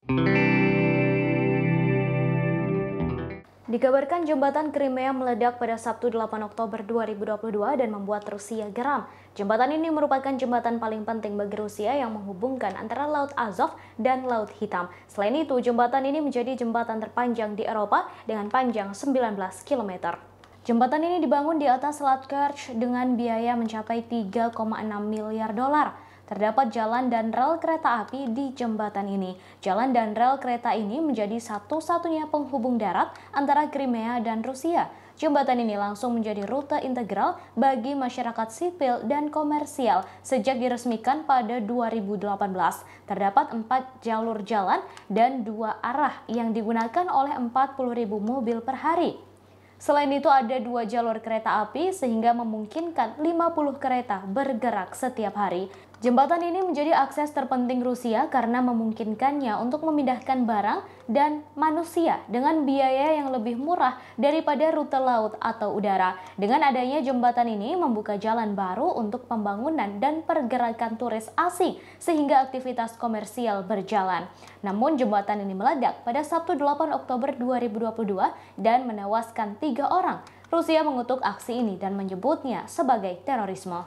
Dikabarkan jembatan Crimea meledak pada Sabtu 8 Oktober 2022 dan membuat Rusia geram. Jembatan ini merupakan jembatan paling penting bagi Rusia yang menghubungkan antara Laut Azov dan Laut Hitam. Selain itu, jembatan ini menjadi jembatan terpanjang di Eropa dengan panjang 19 km. Jembatan ini dibangun di atas Selat Kerch dengan biaya mencapai 3,6 miliar dolar. Terdapat jalan dan rel kereta api di jembatan ini. Jalan dan rel kereta ini menjadi satu-satunya penghubung darat antara Crimea dan Rusia. Jembatan ini langsung menjadi rute integral bagi masyarakat sipil dan komersial sejak diresmikan pada 2018. Terdapat 4 jalur jalan dan 2 arah yang digunakan oleh 40.000 mobil per hari. Selain itu ada 2 jalur kereta api sehingga memungkinkan 50 kereta bergerak setiap hari. Jembatan ini menjadi akses terpenting Rusia karena memungkinkannya untuk memindahkan barang dan manusia dengan biaya yang lebih murah daripada rute laut atau udara. Dengan adanya jembatan ini membuka jalan baru untuk pembangunan dan pergerakan turis asing sehingga aktivitas komersial berjalan. Namun jembatan ini meledak pada Sabtu 8 Oktober 2022 dan menewaskan 3 orang. Rusia mengutuk aksi ini dan menyebutnya sebagai terorisme.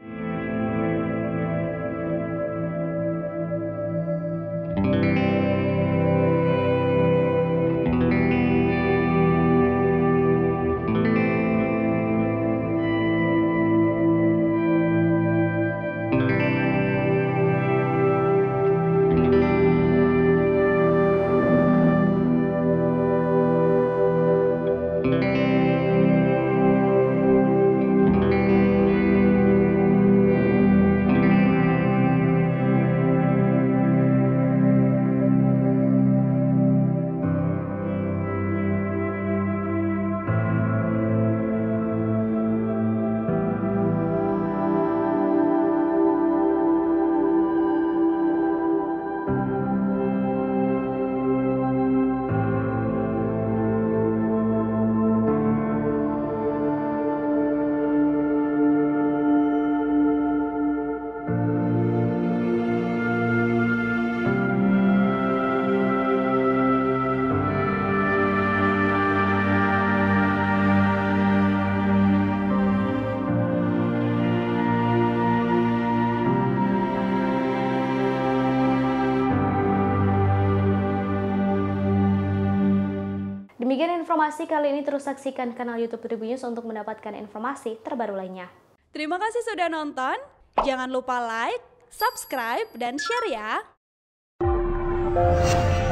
Demikian informasi kali ini, terus saksikan kanal YouTube Tribun News untuk mendapatkan informasi terbaru lainnya. Terima kasih sudah nonton, jangan lupa like, subscribe, dan share ya!